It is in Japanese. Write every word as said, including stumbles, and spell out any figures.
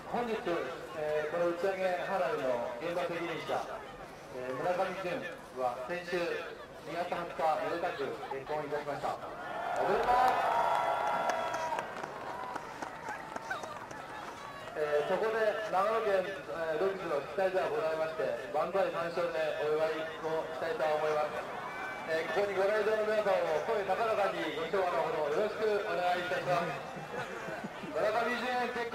本日、えー、この打ち上げ花火の現場責任者、えー、村上淳は先週にがつはつかめでたく結婚いたしました。おめでとう。えー、そこで長野県、えー、独自の期待ではございまして万歳三唱でお祝いをしたいと思います。えー、ここにご来場の皆さんを声高らかにご唱和のほどよろしくお願いいたします。村上淳結